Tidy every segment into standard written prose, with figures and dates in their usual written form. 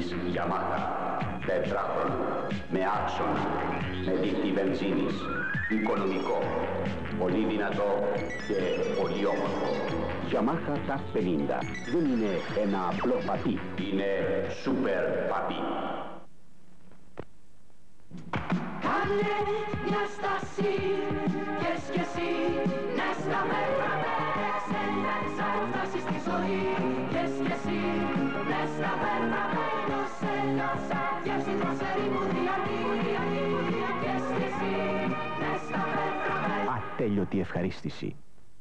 της Yamaha. Τετράχρονο, με άξονα, με δίκτυ βενζίνης, οικονομικό, πολύ δυνατό και πολύ όμορφο. Yamaha TAF 50 δεν είναι ένα απλό πατί, είναι σούπερ πατί. Κάνε μια στάση και εσύ να στα μέτρα ξέχασες αν φτάσεις στη ζωή και εσύ να στα μέτρα νοσέλωσα γεύση τροσερή μου διαλύει και εσύ να στα μέτρα ατέλειωτη ευχαρίστηση.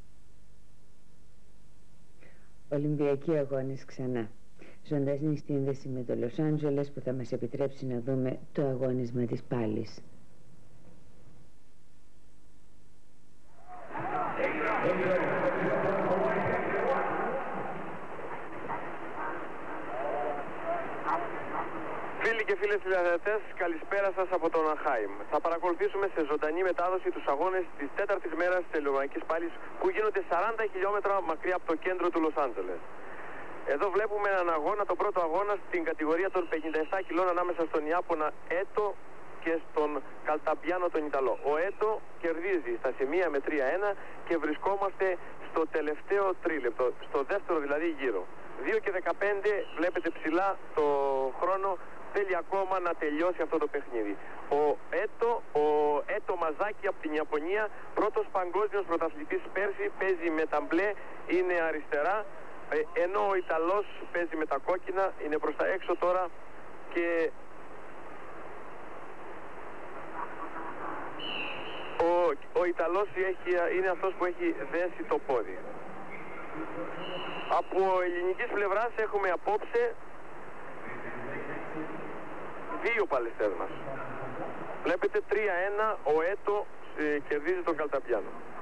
Ολυμπιακοί αγώνες ξανά. Ζωντανή σύνδεση με το Λος Άντζελες που θα μας επιτρέψει να δούμε το αγώνισμα της πάλης. Φίλοι και φίλες τηλεθεατές, καλησπέρα σας από τον Ανχάιμ. Θα παρακολουθήσουμε σε ζωντανή μετάδοση τους αγώνες της 4ης μέρας της Ελληνικής Πάλης που γίνονται 40 χιλιόμετρα μακριά από το κέντρο του Λος Άντζελες. Εδώ βλέπουμε έναν αγώνα, τον πρώτο αγώνα στην κατηγορία των 57 κιλών ανάμεσα στον Ιάπωνα Έτο και στον Καλταμπιάνο τον Ιταλό. Ο Έτο κερδίζει στα σημεία με 3-1 και βρισκόμαστε στο τελευταίο τρίλεπτο, στο δεύτερο δηλαδή γύρο. 2 και 15 βλέπετε ψηλά το χρόνο, θέλει ακόμα να τελειώσει αυτό το παιχνίδι. Ο Έτο Μαζάκι από την Ιαπωνία, πρώτος παγκόσμιος πρωταθλητής πέρσι, παίζει με τα μπλε, είναι αριστερά, ενώ ο Ιταλός παίζει με τα κόκκινα, είναι προς τα έξω τώρα και ο Ιταλός είναι αυτός που έχει δέσει το πόδι. Από ελληνικής πλευράς έχουμε απόψε δύο παλαιστές μας. Βλέπετε 3-1, ο Έτο κερδίζει τον Καλταμπιάνο.